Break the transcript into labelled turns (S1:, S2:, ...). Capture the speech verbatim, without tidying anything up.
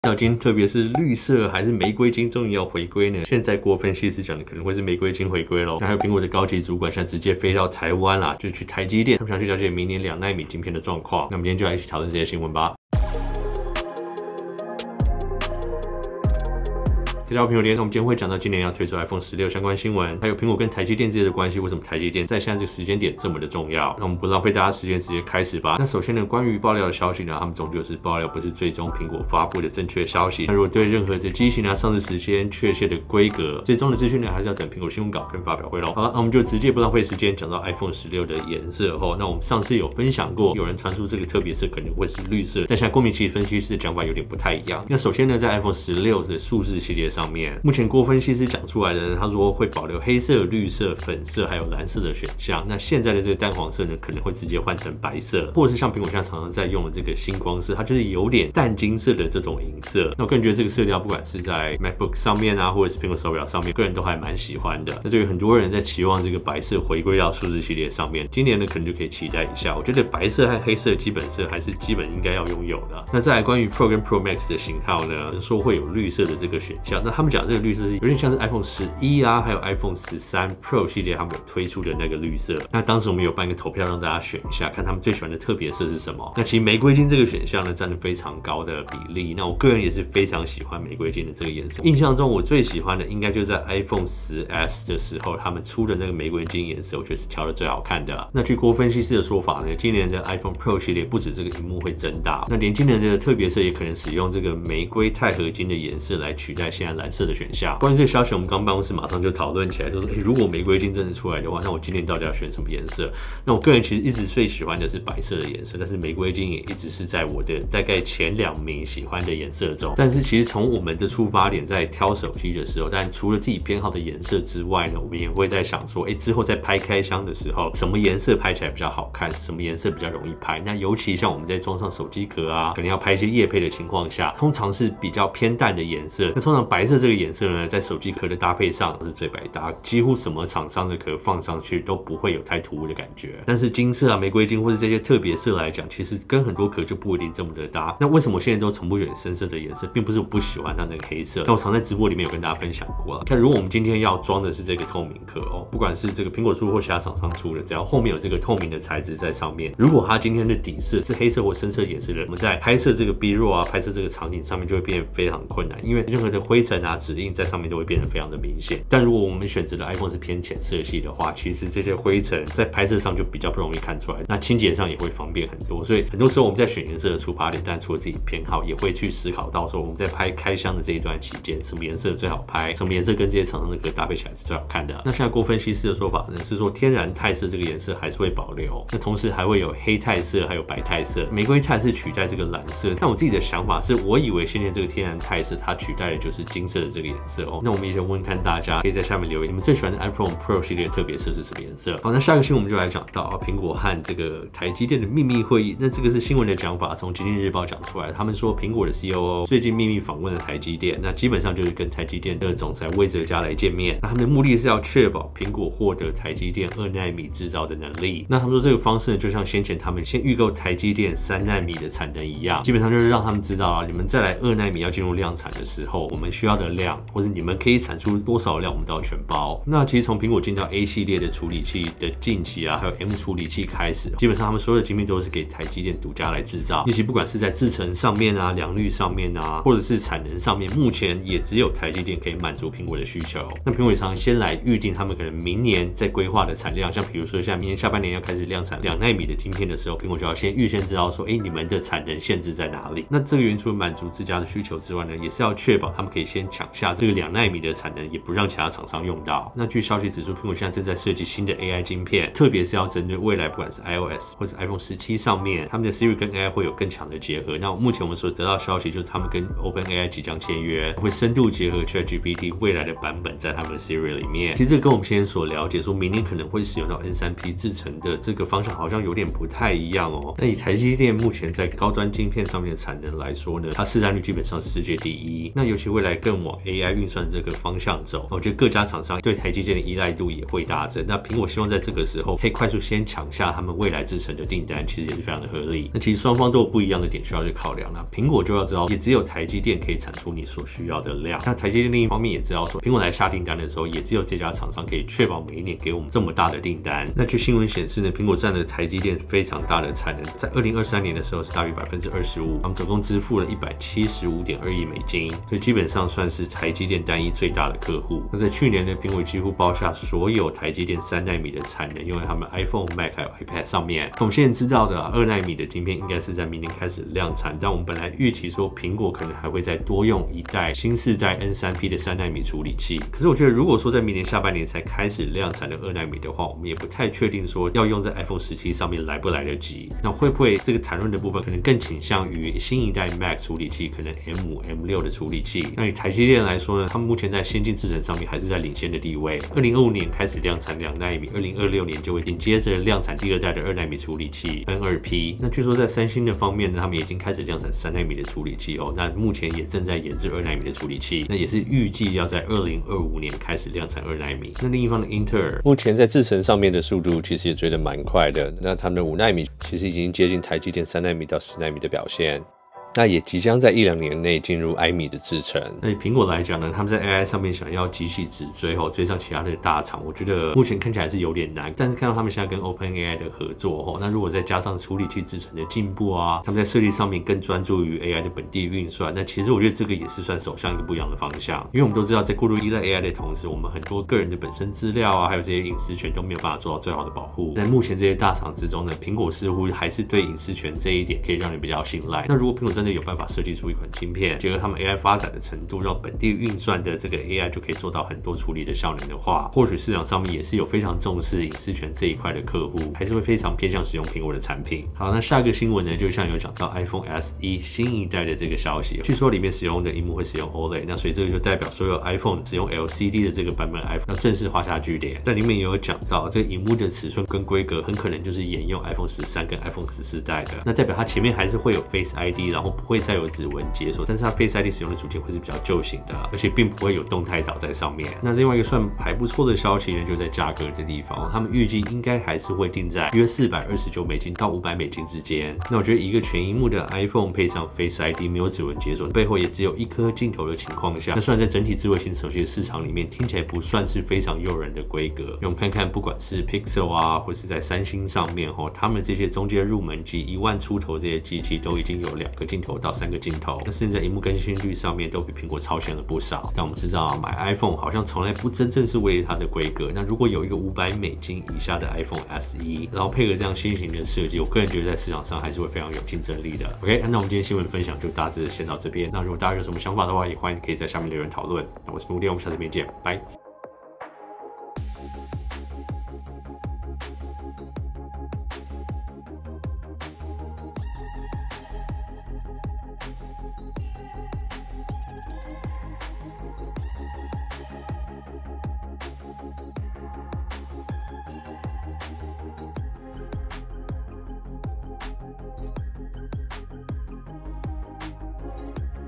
S1: 小金，特别是绿色还是玫瑰金终于要回归呢？现在郭分析师讲的可能会是玫瑰金回归咯。那还有苹果的高级主管现在直接飞到台湾啦，就去台积电，他们想去了解明年两奈米晶片的状况。那我们今天就来一起讨论这些新闻吧。大家好，苹果连，那我们今天会讲到今年要推出 iPhone 十六相关新闻，还有苹果跟台积电之间的关系，为什么台积电在现在这个时间点这么的重要？那我们不浪费大家时间，直接开始吧。那首先呢，关于爆料的消息呢，他们终究是爆料，不是最终苹果发布的正确消息。那如果对任何的机型啊、上市时间、确切的规格、最终的资讯呢，还是要等苹果新闻稿跟发表会咯。好了，那我们就直接不浪费时间讲到 iPhone 十六的颜色后，那我们上次有分享过，有人传出这个特别色可能会是绿色，但现在郭明錤分析师的讲法有点不太一样。那首先呢，在 iPhone 十六的数字系列上。上面目前郭分析师讲出来的，他说会保留黑色、绿色、粉色还有蓝色的选项。那现在的这个淡黄色呢，可能会直接换成白色，或者是像苹果现在常常在用的这个星光色，它就是有点淡金色的这种银色。那我个人觉得这个色调，不管是在 MacBook 上面啊，或者是苹果手表上面，个人都还蛮喜欢的。那对于很多人在期望这个白色回归到数字系列上面，今年呢可能就可以期待一下。我觉得白色和黑色基本色还是基本应该要拥有的。那再来关于 Pro 跟 Pro Max 的型号呢，说会有绿色的这个选项。那他们讲这个绿色是有点像是 iPhone 十一啊，还有 iPhone 十三 Pro 系列他们有推出的那个绿色。那当时我们有办一个投票让大家选一下，看他们最喜欢的特别色是什么。那其实玫瑰金这个选项呢，占了非常高的比例。那我个人也是非常喜欢玫瑰金的这个颜色。印象中我最喜欢的应该就在 iPhone 十 S 的时候，他们出的那个玫瑰金颜色，我觉得是挑的最好看的。那据郭分析师的说法呢，今年的 iPhone Pro 系列不止这个屏幕会增大，那连今年的特别色也可能使用这个玫瑰钛合金的颜色来取代现在蓝色的选项。关于这个消息，我们刚办公室马上就讨论起来，就说，欸，如果玫瑰金真的出来的话，那我今年到底要选什么颜色？那我个人其实一直最喜欢的是白色的颜色，但是玫瑰金也一直是在我的大概前两名喜欢的颜色中。但是其实从我们的出发点在挑手机的时候，但除了自己偏好的颜色之外呢，我们也会在想说，欸，之后在拍开箱的时候，什么颜色拍起来比较好看，什么颜色比较容易拍？那尤其像我们在装上手机壳啊，可能要拍一些业配的情况下，通常是比较偏淡的颜色。那通常白色这个颜色呢，在手机壳的搭配上是最百搭，几乎什么厂商的壳放上去都不会有太突兀的感觉。但是金色啊、玫瑰金或是这些特别色来讲，其实跟很多壳就不一定这么的搭。那为什么我现在都从不选深色的颜色，并不是我不喜欢它那个黑色。那我常在直播里面有跟大家分享过了。看如果我们今天要装的是这个透明壳哦，不管是这个苹果出或其他厂商出的，只要后面有这个透明的材质在上面，如果它今天的底色是黑色或深色颜色的，我们在拍摄这个 B roll 啊、拍摄这个场景上面就会变得非常困难，因为任何的灰尘啊、指印在上面都会变得非常的明显。但如果我们选择的 iPhone 是偏浅色系的话，其实这些灰尘在拍摄上就比较不容易看出来，那清洁上也会方便很多。所以很多时候我们在选颜色的出发点，但除了自己偏好，也会去思考到说我们在拍开箱的这一段期间，什么颜色最好拍，什么颜色跟这些厂商的壳搭配起来是最好看的。那现在郭分析师的说法呢，是说天然钛色这个颜色还是会保留，那同时还会有黑钛色还有白钛色，玫瑰钛是取代这个蓝色。但我自己的想法是，我以为现在这个天然钛色它取代的就是金色的这个颜色哦。那我们也想问看大家，可以在下面留言，你们最喜欢的 iPhone Pro 系列特别色是什么颜色？好，那下个新闻我们就来讲到苹果和这个台积电的秘密会议。那这个是新闻的讲法，从经济日报讲出来，他们说苹果的 C O O 最近秘密访问了台积电，那基本上就是跟台积电的总裁魏哲嘉来见面。那他们的目的是要确保苹果获得台积电二奈米制造的能力。那他们说这个方式呢，就像先前他们先预购台积电三奈米的产能一样，基本上就是让他们知道啊，你们再来二奈米要进入量产的时候，我们需要的量，或是你们可以产出多少量，我们都要全包。那其实从苹果进到 A 系列的处理器的近期啊，还有 M 处理器开始，基本上他们所有的晶片都是给台积电独家来制造。尤其不管是在制程上面啊、良率上面啊，或者是产能上面，目前也只有台积电可以满足苹果的需求。那苹果常先来预定他们可能明年在规划的产量，像比如说像明年下半年要开始量产两奈米的晶片的时候，苹果就要先预先知道说，哎，你们的产能限制在哪里？那这个原因除了满足自家的需求之外呢，也是要确保他们可以先抢下这个两奈米的产能，也不让其他厂商用到。那据消息指出，苹果现在正在设计新的 A I 晶片，特别是要针对未来不管是 iOS 或是 iPhone 十七上面，他们的 Siri 跟 A I 会有更强的结合。那目前我们所得到的消息就是他们跟 OpenAI 即将签约，会深度结合 ChatGPT 未来的版本在他们的 Siri 里面。其实这个跟我们先前所了解说明年可能会使用到 N 三 P 制成的这个方向好像有点不太一样哦。那以台积电目前在高端晶片上面的产能来说呢，它市占率基本上是世界第一。那尤其未来更更往 A I 运算这个方向走。我觉得各家厂商对台积电的依赖度也会大增。那苹果希望在这个时候可以快速先抢下他们未来制程的订单，其实也是非常的合理。那其实双方都有不一样的点需要去考量啦。苹果就要知道，也只有台积电可以产出你所需要的量。那台积电另一方面也知道说，苹果来下订单的时候，也只有这家厂商可以确保每一年给我们这么大的订单。那据新闻显示呢，苹果占了台积电非常大的产能，在二零二三年的时候是大约百分之二十五，他们总共支付了一百七十五点二亿美金，所以基本上算是台积电单一最大的客户。那在去年呢，苹果几乎包下所有台积电三奈米的产能，用在他们 iPhone、Mac 还有 iPad 上面。我们现在知道的二奈米的晶片应该是在明年开始量产，但我们本来预期说苹果可能还会再多用一代新世代 N 三 P 的三奈米处理器。可是我觉得，如果说在明年下半年才开始量产的二奈米的话，我们也不太确定说要用在 iPhone 十七上面来不来得及。那会不会这个谈论的部分可能更倾向于新一代 Mac 处理器，可能 M 五、M 六 的处理器？那以台积电来说呢，他们目前在先进制程上面还是在领先的地位。二零二五年开始量产两奈米，二零二六年就会紧接着量产第二代的二奈米处理器 N 二 P。那据说在三星的方面呢，他们已经开始量产三奈米的处理器哦。那目前也正在研制二奈米的处理器，那也是预计要在二零二五年开始量产二奈米。那另一方的英特尔，目前在制程上面的速度其实也追得蛮快的。那他们的五奈米其实已经接近台积电三奈米到四奈米的表现。那也即将在一两年内进入 i 米的制程。那以苹果来讲呢，他们在 A I 上面想要急起直追哦，追上其他的大厂，我觉得目前看起来是有点难。但是看到他们现在跟 OpenAI 的合作哦，那如果再加上处理器制程的进步啊，他们在设计上面更专注于 A I 的本地运算，那其实我觉得这个也是算走向一个不一样的方向。因为我们都知道，在过度依赖 A I 的同时，我们很多个人的本身资料啊，还有这些隐私权都没有办法做到最好的保护。在目前这些大厂之中呢，苹果似乎还是对隐私权这一点可以让人比较信赖。那如果苹果真的有办法设计出一款晶片，结合他们 A I 发展的程度，让本地运算的这个 A I 就可以做到很多处理的效能的话，或许市场上面也是有非常重视隐私权这一块的客户，还是会非常偏向使用苹果的产品。好，那下一个新闻呢，就像有讲到 iPhone S E 新一代的这个消息，据说里面使用的萤幕会使用 O L E D， 那所以这个就代表所有 iPhone 使用 L C D 的这个版本的 iPhone 要正式画下句点。但里面也有讲到，这个萤幕的尺寸跟规格很可能就是沿用 iPhone 十三跟 iPhone 十四代的，那代表它前面还是会有 Face I D， 然后不会再有指纹解锁，但是它 Face I D 使用的组件会是比较旧型的，而且并不会有动态岛在上面。那另外一个算还不错的消息呢，就在价格的地方，他们预计应该还是会定在约四百二十九美金到五百美金之间。那我觉得一个全萤幕的 iPhone 配上 Face I D 没有指纹解锁，背后也只有一颗镜头的情况下，那虽然在整体智慧型手机的市场里面听起来不算是非常诱人的规格，我们看看不管是 Pixel 啊，或是在三星上面哦，他们这些中阶入门机一万出头这些机器都已经有两个镜头到三个镜头，那甚至在萤幕更新率上面都比苹果超前了不少。但我们知道啊，买 iPhone 好像从来不真正是为了它的规格。那如果有一个五百美金以下的 iPhone S E， 然后配合这样新型的设计，我个人觉得在市场上还是会非常有竞争力的。OK， 那我们今天新闻分享就大致先到这边。那如果大家有什么想法的话，也欢迎可以在下面留言讨论。那我是木爹，我们下次见，拜。